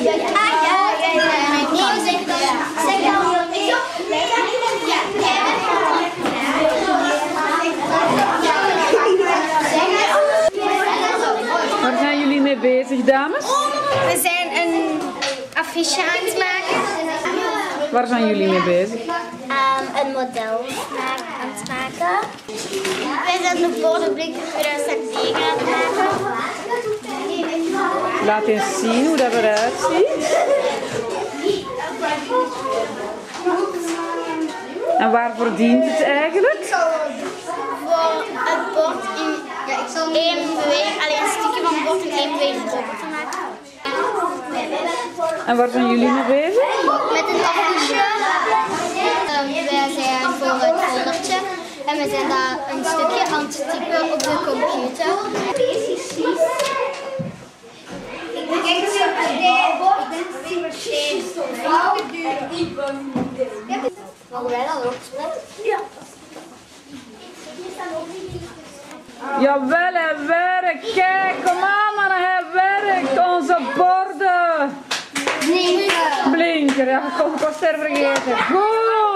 Waar zijn jullie mee bezig, dames? We zijn een affiche aan het maken. Waar zijn jullie mee bezig? Een model aan het maken. Wij zijn de Bordenblik 2009 aan het maken. Laat eens zien hoe dat eruit ziet. En waarvoor dient het eigenlijk? Voor het bord in één beweging, alleen een stukje van het bord in één beweging open te maken. En waar zijn jullie mee bezig? Met een affiche. Wij zijn voor het foldertje en we zijn daar een stukje aan het typen op de computer. Mogen wij dat ook spelen? Ja. Jawel, hij werkt. Kijk, kom aan mannen, hij werkt. Onze borden. Blinker. Blinker, ja, ik was er vergeten. Goed.